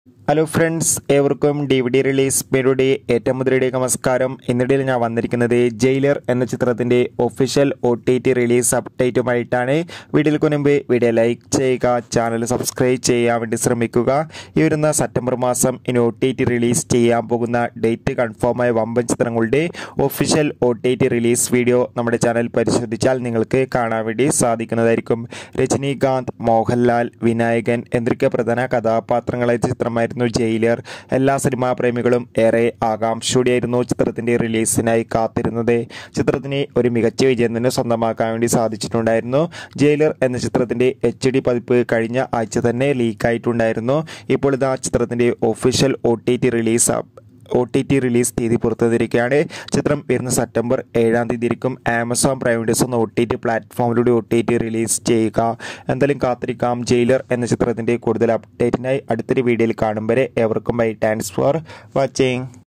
Hello friends, ഏവർക്കും DVD release പേരുടെ ഏറ്റവും മുതലിലേക്ക് നമസ്കാരം. ഇന്നിടയിൽ ഞാൻ വന്നിരിക്കുന്നത് ജയിലർ എന്ന ചിത്രത്തിൻ്റെ ഒഫീഷ്യൽ OTT റിലീസ് അപ്ഡേറ്റുമായിട്ടാണ്. വീഡിയോയ്ക്ക് മുൻപ് വീഡിയോ ലൈക്ക് ചെയ്യുക, ചാനൽ സബ്സ്ക്രൈബ് ചെയ്യാൻ വേണ്ടി ശ്രമിക്കുക. ഈ വരുന്ന സെപ്റ്റംബർ മാസം ഇനി OTT റിലീസ് ചെയ്യാൻ പോകുന്ന ഡേറ്റ് കൺഫേമായ വമ്പൻ ചിത്രങ്ങളുടെ ഒഫീഷ്യൽ OTT റിലീസ് വീഡിയോ നമ്മുടെ ചാനൽ പരിശോധിച്ചാൽ നിങ്ങൾക്ക് കാണാൻ വേണ്ടി സാധിക്കുന്നതായിരിക്കും. രജനീകാന്ത്, മോഹൻലാൽ, വിനായകൻ എന്നൊക്കെ പ്രധാന കഥാപാത്രങ്ങളായ ചിത്രമായിരുന്നു ജയിലർ. എല്ലാ സിനിമാ പ്രേമികളും ഏറെ ആകാംക്ഷയോടെയായിരുന്നു ചിത്രത്തിന്റെ റിലീസിനായി കാത്തിരുന്നത്. ചിത്രത്തിന് ഒരു മികച്ച വിജയം തന്നെ സ്വന്തമാക്കാൻ വേണ്ടി സാധിച്ചിട്ടുണ്ടായിരുന്നു. ജയിലർ എന്ന ചിത്രത്തിന്റെ HD പതിപ്പ് കഴിഞ്ഞ ആഴ്ച തന്നെ ലീക്കായിട്ടുണ്ടായിരുന്നു. ഇപ്പോൾ ഇതാ ചിത്രത്തിന്റെ ഒഫീഷ്യൽ OTT റിലീസ് തീയതി പുറത്തുവന്നിരിക്കുകയാണ്. ചിത്രം വരുന്ന സെപ്റ്റംബർ 7-ാം തീയതി ആയിരിക്കും ആമസോൺ പ്രൈം വീഡിയോസ് എന്ന OTT പ്ലാറ്റ്ഫോമിലൂടെ OTT റിലീസ് ചെയ്യുക. എന്തായാലും കാത്തിരിക്കാം. ജയിലർ എന്ന ചിത്രത്തിന്റെ കൂടുതൽ അപ്ഡേറ്റിനായി അടുത്തൊരു വീഡിയോയിൽ കാണും വരെ ഏവർക്കും ബൈ. Thanks for watching.